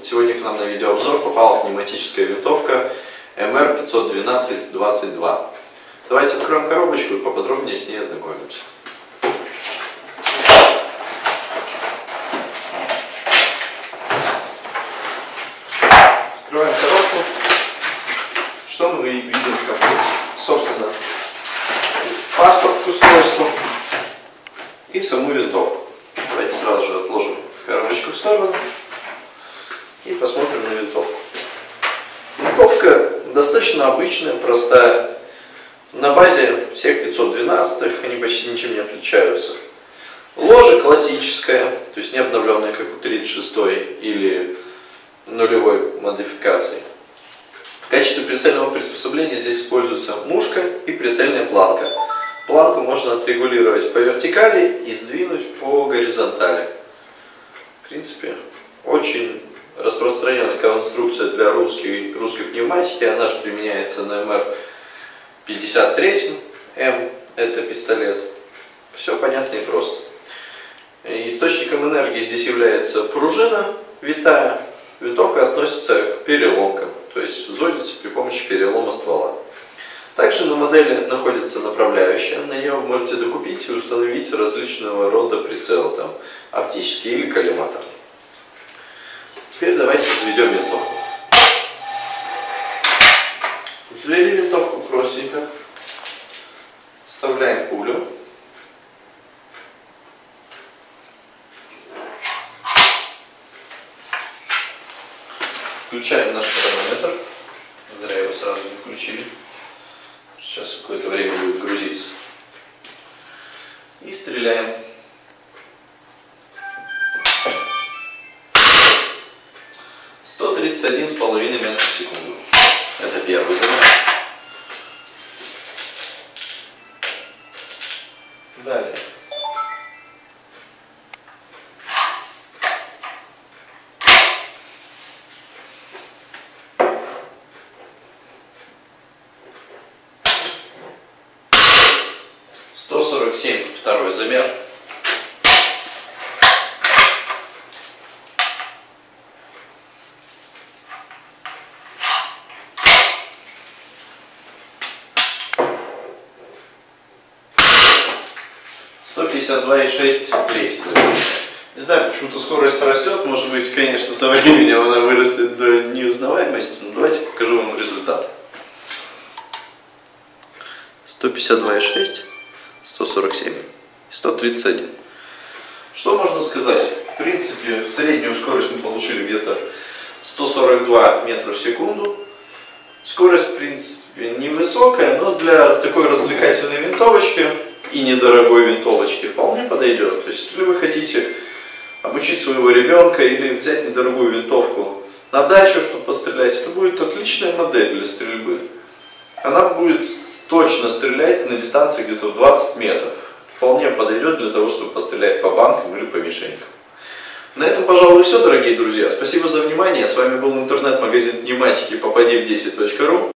Сегодня к нам на видеообзор попала пневматическая винтовка МР-512-22. Давайте откроем коробочку и поподробнее с ней ознакомимся. Открываем коробку. Что мы видим в комплекте? Собственно, паспорт к устройству и саму винтовку. Давайте сразу же отложим коробочку в сторону и посмотрим на винтовку. Винтовка достаточно обычная, простая. На базе всех 512-х они почти ничем не отличаются. Ложе классическое, то есть не обновленное, как у 36-й или нулевой модификации. В качестве прицельного приспособления здесь используется мушка и прицельная планка. Планку можно отрегулировать по вертикали и сдвинуть по горизонтали. В принципе, очень распространенная конструкция для русской пневматики. Она же применяется на МР-53, М это пистолет. Все понятно и просто. Источником энергии здесь является пружина витая. Винтовка относится к переломкам, то есть взводится при помощи перелома ствола. Также на модели находится направляющая, на нее вы можете докупить и установить различного рода прицелы, там, оптический или коллиматор. Теперь давайте взведем винтовку. Взвели винтовку простенько, вставляем пулю. Включаем наш хронометр. Зря его сразу не включили. Сейчас какое-то время будет грузиться. И стреляем. — 131,5 метров в секунду. Это первый замер. Далее. — 147, второй замер. — 152,6, третий замер. Не знаю, почему-то скорость растет, может быть, конечно, со временем она вырастет до неузнаваемости, но давайте покажу вам результат. 152,6, 147 и 131. Что можно сказать? В принципе, среднюю скорость мы получили где-то 142 метра в секунду. Скорость, в принципе, невысокая, но для такой развлекательной винтовочки и недорогой винтовочки вполне подойдет. То есть, если вы хотите обучить своего ребенка или взять недорогую винтовку на дачу, чтобы пострелять, это будет отличная модель для стрельбы. Она будет точно стрелять на дистанции где-то в 20 метров. Вполне подойдет для того, чтобы пострелять по банкам или по мишенькам. На этом, пожалуй, все, дорогие друзья. Спасибо за внимание. С вами был интернет-магазин пневматики попади в 10.ru.